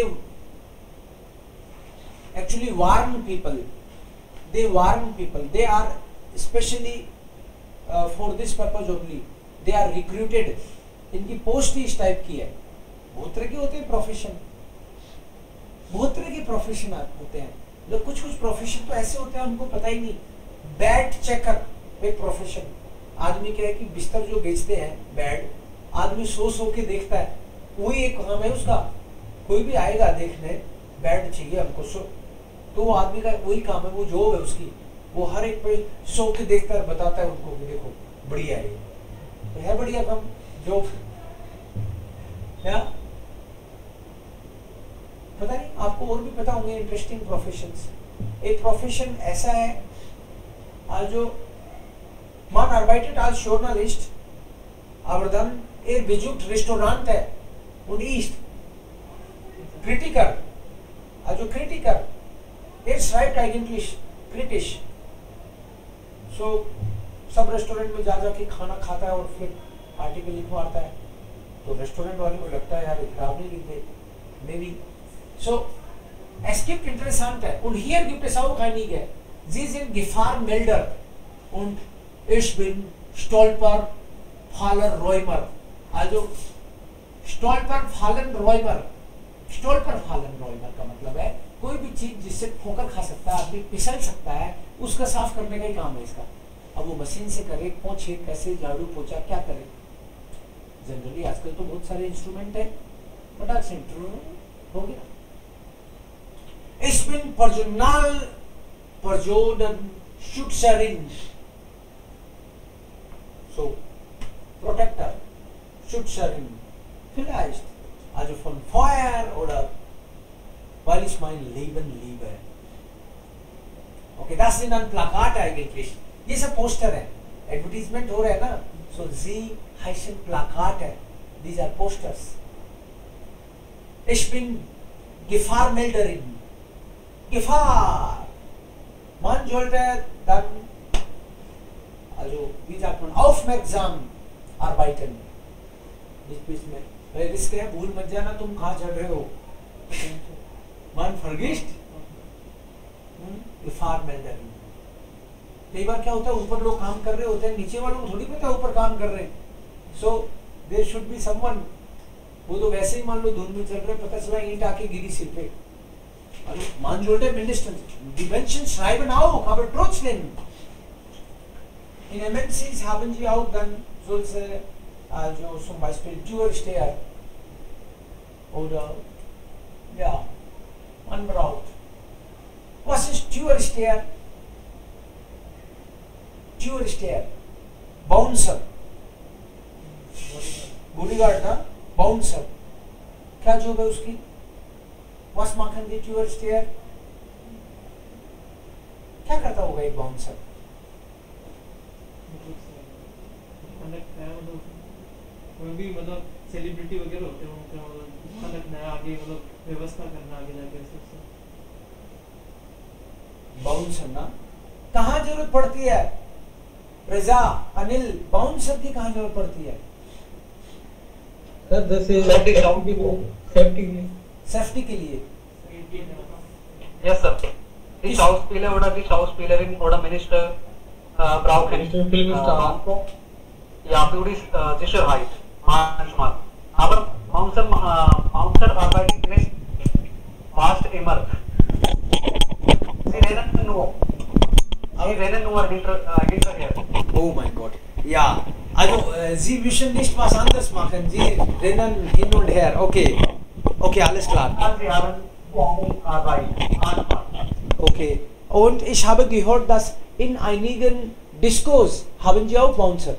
actually warn people, they warn people, they are especially uh, for this purpose only, they are recruited। इनकी post ही इस type की है, बहुत तरह की होते हैं प्रोफेशन। बहुत तरह के प्रोफेशन होते हैं, मतलब कुछ कुछ प्रोफेशन तो ऐसे होते हैं उनको पता ही नहीं। बेड चेकर एक प्रोफेशन, आदमी क्या है कि बिस्तर जो बेचते हैं बेड, आदमी सो सो के देखता है, वही एक काम है उसका। कोई भी आएगा देखने बेड चाहिए हमको, सो तो वो आदमी का वही काम है, वो जॉब है उसकी, वो हर एक पे सो के देखता है, बताता है उनको कि देखो बढ़िया है, तो है बढ़िया काम जॉब। क्या पता नहीं आपको और भी पता होंगे इंटरेस्टिंग प्रोफेशंस। एक प्रोफेशन ऐसा है आज जो man arbeitet als Journalist, aber dann er besucht Restaurante und isst. Kritiker, also Kritiker, er schreibt eigentlich kritisch. So सब रेस्टोरेंट में जा जा के खाना खाता है और फिर आर्टिकल लिखवाता है, तो रेस्टोरेंट वाले को लगता है यार खराब नहीं लिखते, maybe so es gibt interessante und hier gibt es auch einige, sie sind Gefahrmelder und ich bin Stolper Faller Räumer, also Stolper Fallen Räumer, Stolper Fallen Räumer का मतलब है कोई भी चीज जिससे ठोकर खा सकता है, आदमी फिसल सकता है, उसका साफ करने का ही काम है इसका। अब वो मशीन से करे, पोंछे कैसे, झाड़ू पोछा क्या करे, जनरली आजकल तो बहुत सारे इंस्ट्रूमेंट है, फटाक से इंस्ट्रूमेंट हो गया। Ich bin Personal Personenschützerin, so Protector, Schützerin, vielleicht, also von Feuer oder weil ich mein Leben liebe. Okay, das sind dann Plakate eigentlich. ये सब पोस्टर है, एडवर्टीजमेंट हो रहा है ना, so sie heißen Plakate, these are posters. Ich bin Gefahrmelderin. Gefahr. Man sollte dann also wie sagt man aufmerksam arbeiten. Nicht bis में risk है, भूल मत जाना तुम कहाँ चढ़ रहे हो, मन vergisst. Gefahrmelderin. कई बार क्या होता है ऊपर लोग काम कर रहे होते हैं, नीचे वालों को थोड़ी पता है ऊपर काम कर रहे हैं, so there should be someone, वो तो वैसे ही मान लो धुन में चल रहे, पता चला ईंट आके गिरी सिर पे, man sollte mindestens die Menschen schreiben auch, aber trotzdem in M N Cs haben sie auch dann solche, also zum Beispiel Türsteher oder ja, man braucht. Was ist Türsteher? Türsteher, Bouncer, Bodyguard ना, Bouncer, क्या job है उसकी? Was machen die Türsteher? क्या करता होगा एक bouncer? कोई भी मतलब सेलिब्रिटी वगैरह होते हैं उनका मतलब खाना रखना आगे, मतलब व्यवस्था करना आगे जाके सबसे। बाउंसर ना, कहाँ जरूरत पड़ती है? रजा, अनिल, बाउंसर की कहाँ जरूरत पड़ती है? सर जैसे सेफ्टी के लिए, सेफ्टी के लिए, सेफ्टी के लिए। Yes sir. Die Schauspieler oder die Schauspielerin oder Minister äh, brauchen äh, ja für die äh, Sicherheit manchmal. Aber Bouncer äh, Bouncer arbeitet nicht fast immer. Sie rennen nur. Sie rennen nur hinter äh, hinterher. Oh mein Gott. Ja, also äh, Sie müssen nicht was anderes machen. Sie rennen hin und her. Okay. Okay, alles klar. Sie haben Arbeit. Okay. Und ich habe gehört, dass in einigen Discos haben Sie auch Bouncer.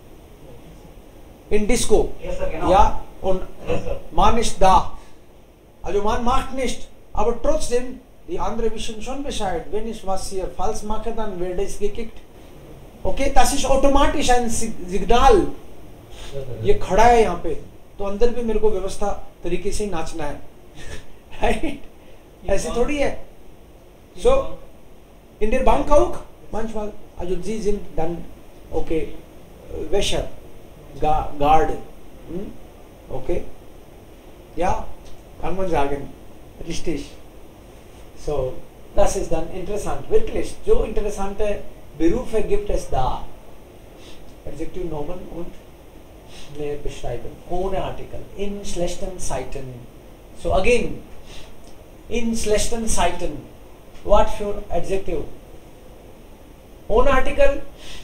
In Disco. Yes, sir, genau. Ja, und Yes, sir. man ist da. Also man macht nicht, aber trotzdem, die anderen wissen schon Bescheid. Wenn ich was hier falsch mache, dann werde ich gekickt. Okay, das ist automatisch ein Signal. ये खड़ा है यहाँ पे, तो अंदर भी मेरे को व्यवस्था तरीके से नाचना है, राइट? ऐसे थोड़ी है. So in der Bank auch manchmal, also sie sind dann okay, Wäscher, Guard, hm? Okay, ja, kann man sagen, richtig. So, das ist dann interessant, wirklich. So interessante Berufe gibt es da. Adjektiv, Nomen und eine Beschreibung ohne Artikel in schlechten Zeiten. So again, in Schleston Citon. What's your adjective? Own article.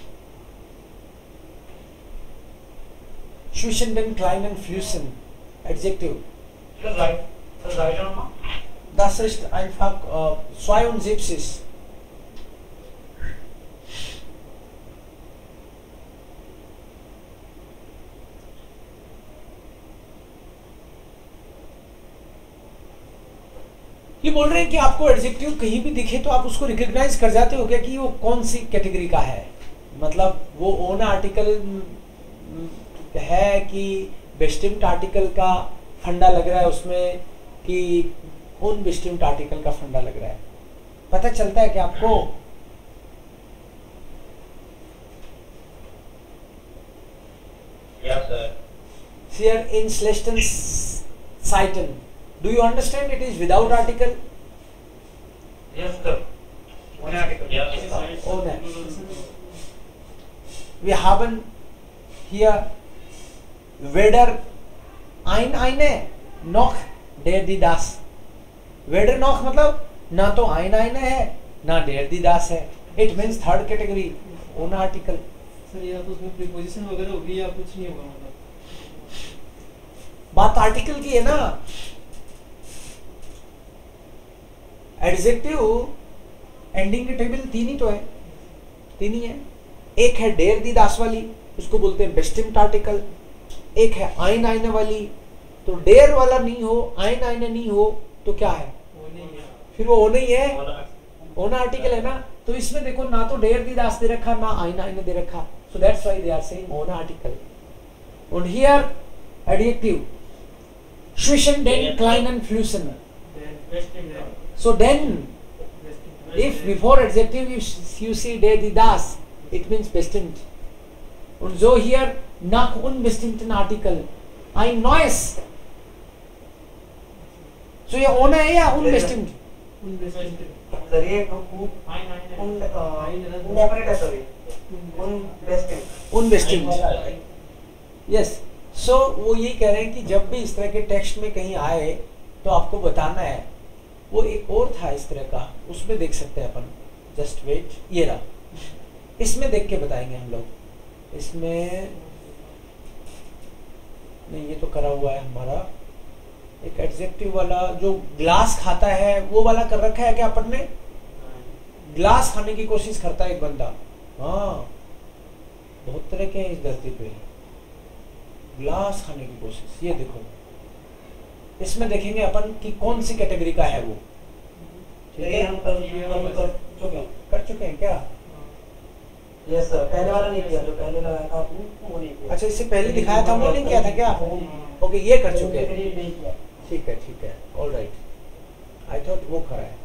Schwiesenden, Kleinen, Flüssen. Adjective. Das right. Das right or not? Das ist einfach äh, zweiundsiebzig. ये बोल रहे हैं कि आपको adjective कहीं भी दिखे तो आप उसको रिकॉग्नाइज कर जाते हो क्या कि वो कौन सी कैटेगरी का है, मतलब वो ओन आर्टिकल है कि बेस्टिम्ड आर्टिकल का फंडा लग रहा है उसमें कि उन बेस्टिम्ड आर्टिकल का फंडा लग रहा है, पता चलता है कि आपको? Yes, sir. Here in Schleston Citon, do you understand it is without article? Yes, sir. One article. Yes, sir. Ohne. Wir haben hier weder ein eine noch der die das. Weder noch मतलब ना तो ein eine है ना der die das है. It means third category own article. Sir या तो उसमें preposition वगैरह होगी या कुछ नहीं होगा, मतलब बात आर्टिकल की है ना. एडजेक्टिव एंडिंग के टेबल तीन ही तो है, तीन ही है. एक है डेर दी दास वाली, उसको बोलते हैं बेस्टिम्ड आर्टिकल. एक है आइन आइने वाली, तो डेर वाला नहीं हो आइन आइने नहीं हो तो क्या है? वो नहीं है, फिर वो ओ नहीं है, ओन आर्टिकल है ना. तो इसमें देखो ना तो डेर दी दास दे रखा ना आइन आइने दे रखा, so that's why they are saying own article. और here adjective Zwischen den kleinen Flüssen. So then, if before adjective you, you see der, die, das, it means bestimmt. Und so hier nach unbestimmten Artikel ein neues. So ये ohne है या unbestimmt? Sir ये उन indefinite है sir, unbestimmed. Unbestimmt. Yes. So so, वो ये कह रहे हैं कि जब भी इस तरह के टेक्स्ट में कहीं आए तो आपको बताना है. वो एक और था इस तरह का, उसमें देख सकते हैं अपन. जस्ट वेट, ये रहा, इसमें देख के बताएंगे हम लोग. इसमें नहीं, ये तो करा हुआ है हमारा. एक एडजेक्टिव वाला जो ग्लास खाता है वो वाला कर रखा है क्या अपन ने? ग्लास खाने की कोशिश करता है एक बंदा. हाँ, बहुत तरह के हैं इस धरती पे. ग्लास खाने की कोशिश, ये देखो, इसमें देखेंगे अपन कि कौन सी कैटेगरी का है वो. ठीक है, हम कर हम कर चुके हैं. कर चुके हैं क्या? Yes sir. पहले वाला नहीं किया, जो पहले लगाया था वो नहीं किया. अच्छा, इससे पहले दिखाया था वो नहीं किया था क्या? ओके, ये कर चुके हैं. ठीक है, ठीक है, ऑल राइट. आई थॉट वो करा है.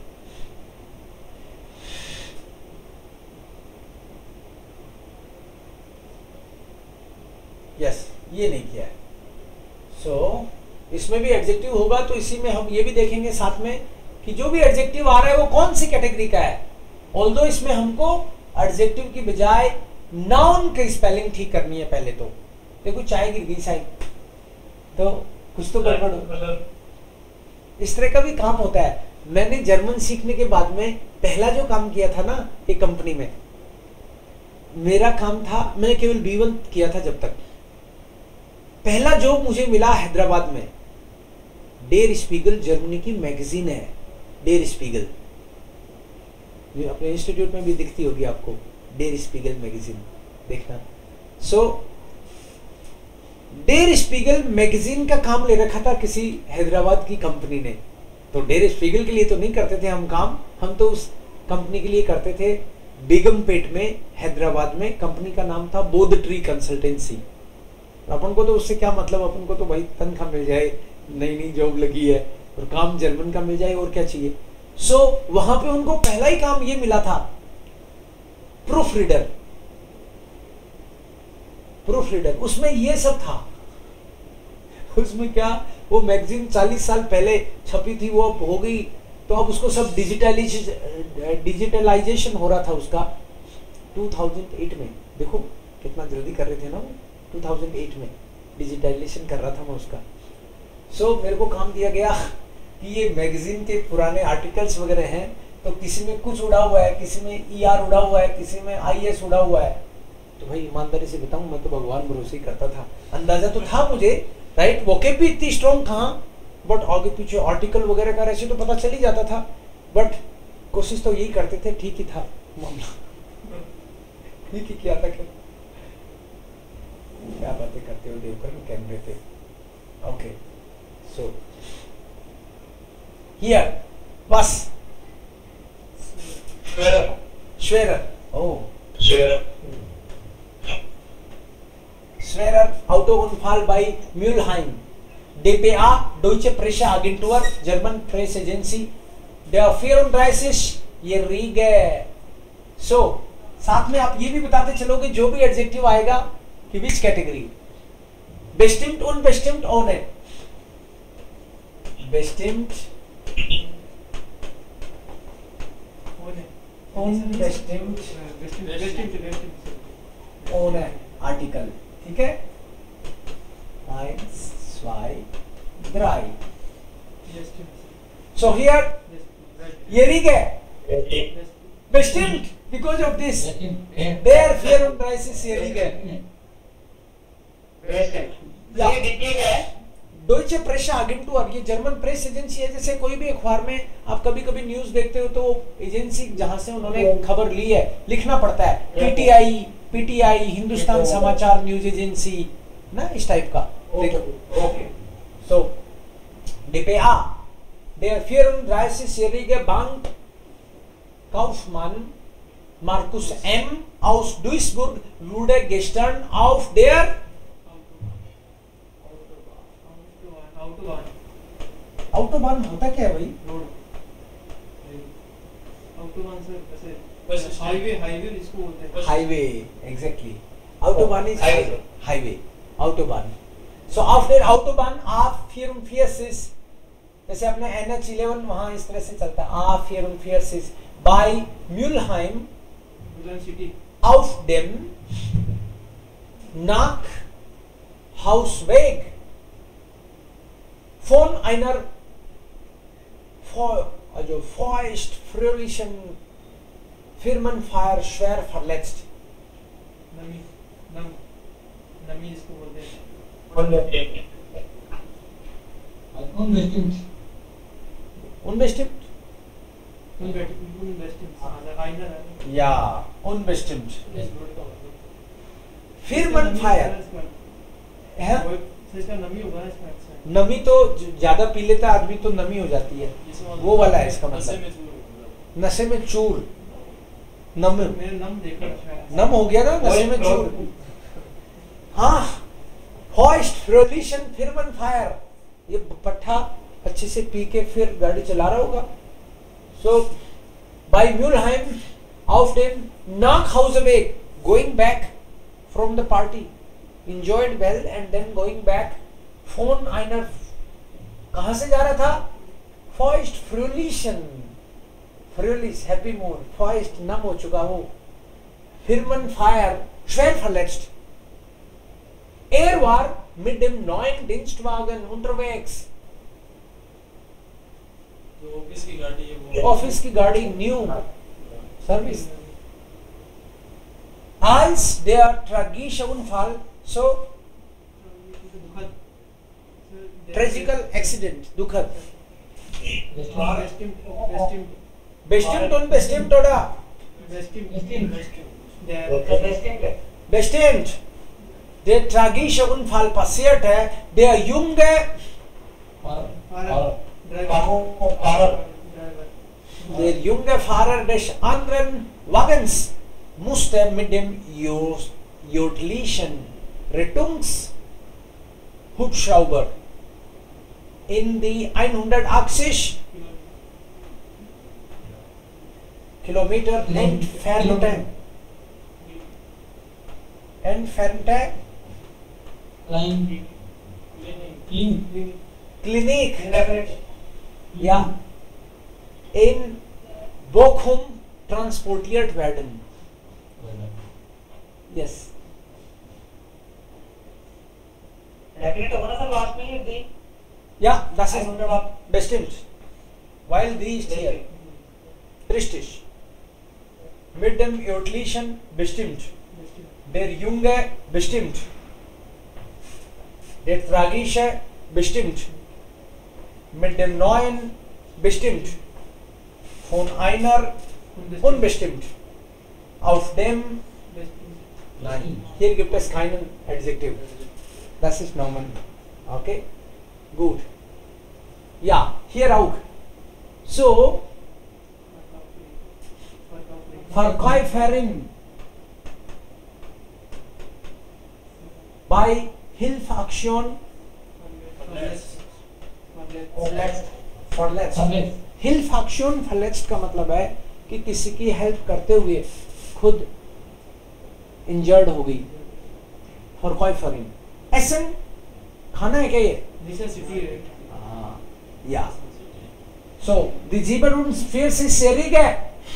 यस, ये नहीं किया है. सो so, इसमें भी एडजेक्टिव होगा तो इसी में हम ये भी देखेंगे साथ में कि जो भी एडजेक्टिव आ रहा है वो कौन सी कैटेगरी का है. ऑल्दो इसमें हमको एडजेक्टिव की बजाय नाउन की स्पेलिंग ठीक करनी है पहले. तो देखो चाय गिर गई साइड, तो कुछ तो गड़बड़ हो. इस तरह का भी काम होता है. मैंने जर्मन सीखने के बाद में पहला जो काम किया था ना एक कंपनी में, मेरा काम था, मैंने केवल बी वन किया था जब तक. पहला जॉब मुझे मिला हैदराबाद में. डेर स्पीगल जर्मनी की मैगजीन है, डेर स्पीगल. अपने इंस्टीट्यूट में भी दिखती होगी आपको डेर स्पीगल मैगजीन, देखना. सो डेर स्पीगल मैगजीन का काम ले रखा था किसी हैदराबाद की कंपनी ने. तो डेर स्पीगल के लिए तो नहीं करते थे हम काम, हम तो उस कंपनी के लिए करते थे बेगमपेट में, हैदराबाद में. कंपनी का नाम था बोध ट्री कंसल्टेंसी. अपन को तो उससे क्या मतलब, अपन को तो भाई तनख्वाह मिल जाए, नई नई जॉब लगी है और काम जर्मन का मिल जाए, और क्या चाहिए. सो so, वहां पे उनको पहला ही काम ये मिला था, प्रूफ रीडर. प्रूफ रीडर उसमें ये सब था. उसमें क्या, वो मैगजीन चालीस साल पहले छपी थी, वो अब हो गई, तो अब उसको सब डिजिटलाइजेशन डिजिटलाइजेशन हो रहा था उसका दो हज़ार आठ में. देखो कितना जल्दी कर रहे थे ना वो. दो हज़ार आठ में डिजिटलाइजेशन कर रहा था मैं उसका. सो so, मेरे को काम दिया गया कि ये मैगजीन के पुराने आर्टिकल्स वगैरह हैं, तो किसी में कुछ उड़ा हुआ है, किसी में ई आर उड़ा हुआ है, किसी में आई एस उड़ा हुआ है, तो भाई ईमानदारी से बताऊं, मैं तो भगवान भरोसे ही करता था। अंदाजा तो था मुझे, राइट, वोकेब भी इतनी स्ट्रॉन्ग था, बट आगे पीछे आर्टिकल वगैरह का ऐसे तो पता चल ही जाता था, बट कोशिश तो यही करते थे, ठीक ही था मामला, ठीक ही किया था। क्या क्या बातें करते हो देवकर में कैमरे पे। ओके, सो हियर बस Schwerer. Oh. Schwerer. Schwerer Autounfall bei Mülheim. D P A, Deutsche Presseagentur, German Press Agency. Der vierunddreißigjährige. So, साथ में आप ये भी बताते चलोगे जो भी एडजेक्टिव आएगा कि which category, bestimmt, unbestimmt, ohne. Bestimmt, unbestimmt, ohne Artikel. ठीक है? Eins, zwei, drei. So here, Jährige, bestimmt, because of this, der vierunddreißigjährige. Ja. डोइचे प्रेस एजेंटूर, ये जर्मन प्रेस एजेंसी है। जैसे कोई भी अखबार में आप कभी कभी न्यूज देखते हो तो एजेंसी जहां से उन्होंने खबर ली है लिखना पड़ता है, पीटीआई, पीटीआई, हिंदुस्तान समाचार न्यूज एजेंसी ना, इस टाइप का। Okay, so DPA, der vierunddreißigjährige Bankkaufmann Markus M. aus Duisburg wurde gestern auf der autobahn होता क्या है भाई? ऑटोबान सर वैसे हाईवे, हाईवे इसको बोलते हैं। Highway, exactly, autobahn is highway, autobahn. So auf der Autobahn A vierundvierzig, जैसे अपने एन एच इलेवन वहां इस तरह से चलता है, A vierundvierzig bei Mülheim, Milan city, auf dem Nachhausweg von einer also feucht-fröhlichen Firmenfeier schwer verletzt. नमी, नम, नमी इसको बोलते हैं। Unbestimmt. Unbestimmt? Unbestimmt, einer है। Ja, unbestimmt. Firmenfeier. है? इसका नमी होगा इसमें। नमी तो ज्यादा पी लेता आदमी तो नमी हो जाती है, वो वाला है इसका मतलब। नशे में चूर, नम, नम देखा, नम हो गया ना, नशे में चूर। हाँ, फॉइस्ट फ्रोलिशन फिरमन फायर, ये पट्टा अच्छे से पी के फिर गाड़ी चला रहा होगा। So by Mülheim auf dem Nachhauseweg going back from the party, enjoyed well and then going back फोन einer, कहां से जा रहा था? फॉइस्ट फ्रूलिशन, फ्रूलिश हैप्पी मूड, फॉइस्ट नम हो चुका हो, फिरमन फायर schwer verletzt. Er war mit dem neuen Dienstwagen unterwegs. तो ऑफिस की गाड़ी है वो, ऑफिस की गाड़ी, new service. Als der tragische Unfall, so tragical accident, दुखद। bestimmt und bestimmt oder bestimmt, der tragische Unfall passierte, der junge der junge Fahrer des anderen Wagens musste mit dem jodlichen Rettungshubschrauber in die hundertachtzig Kilometer entfernte entfernte Klinik, ja, in Bochum transportiert werden. Yes. Definitely होगा ना sir last में ये दी। Ja, das ist bestimmt. while the ist hier. Richtig. Mit dem Örtlichen bestimmt. Der Junge bestimmt. Der Tragische bestimmt. Mit dem Neuen bestimmt. Von einer unbestimmt. Auf dem Nein. Hier gibt es keinen Adjektiv. Das ist Nomen. Okay? Gut. Ja, hier auch. So, Verkäuferin bei Hilfaktion verletzt. Verletzt. Hilfaktion verletzt का मतलब है कि किसी की help करते हुए खुद injured हो गई. Verkäuferin. Essen खाना है क्या ये? नेसेसिटी है. हाँ, या. So, die siebenundvierzig Serige.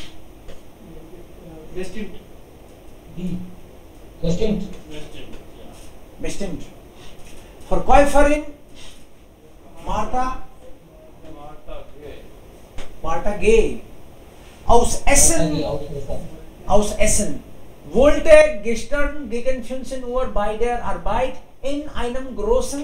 Bestimmt. Die. Bestimmt. Bestimmt. Verkäuferin Martha. Martha Gay. Aus Essen. Aus Essen. Wollte gestern gegen fünfzehn Uhr bei der Arbeit in einem großen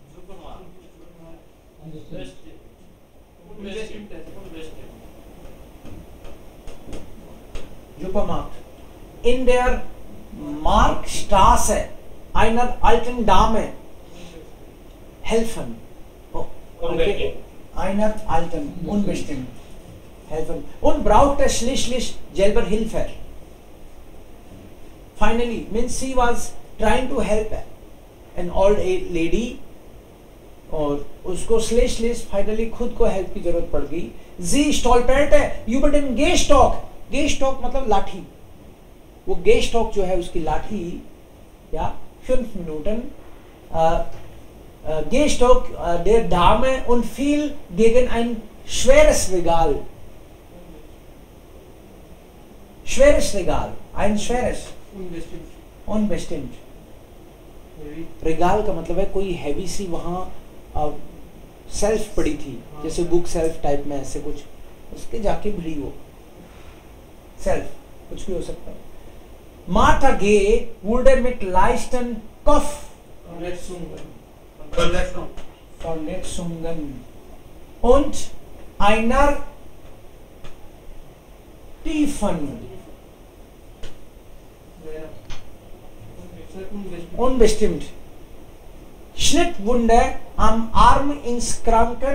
Supermarkt in der Marktstraße einer alten Dame helfen. Oh, okay. Einer alten, unbestimmt helfen. Und brauchte schließlich selber Hilfe. Finally, means she was trying to help an old lady और उसको slash slash finally खुद को help की जरूरत पड़ गई. जी स्टॉलपेर्ट है Uber den Gehstock. Gehstock मतलब लाठी. वो Gehstock जो है उसकी लाठी या fünf Minuten uh, uh, Gehstock uh, der Dame und fiel gegen ein schweres Regal. Schweres Regal. Ein schweres. Unbestimmt. Unbestimmt. Heavy. रेगाल का मतलब है कोई हैवी सी वहाँ सेल्फ पड़ी थी, जैसे बुक सेल्फ टाइप में ऐसे कुछ, उसके जाके भिड़ी वो सेल्फ कुछ भी हो सकता है. Martha Gay wurde mit leichten Kopfverletzungen Verletzungen und einer tiefen unbestimmt Schnittwunde am Arm ins Kranken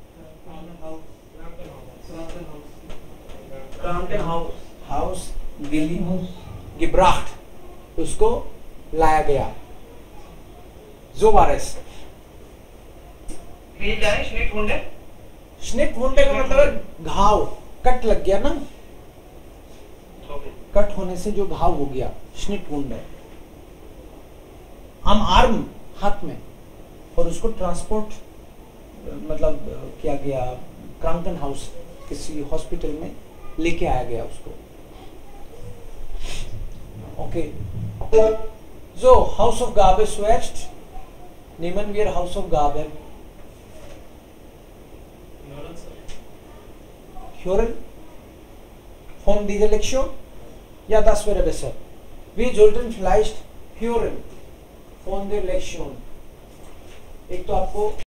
Haus gebracht. उसको लाया गया. So war es. Schnittwunde का मतलब घाव, कट लग गया ना, कट होने से जो घाव हो गया, Schnittwunde. am Arm हाथ में, और उसको ट्रांसपोर्ट मतलब किया गया क्रांकन हाउस किसी हॉस्पिटल में लेके आया गया उसको. Okay. So House of Gabe switched. Nehmen wir House of Gabe. Hören von dieser Lektion? Ja, das wäre besser. Wir sollten vielleicht hören von der Lektion. एक तो आपको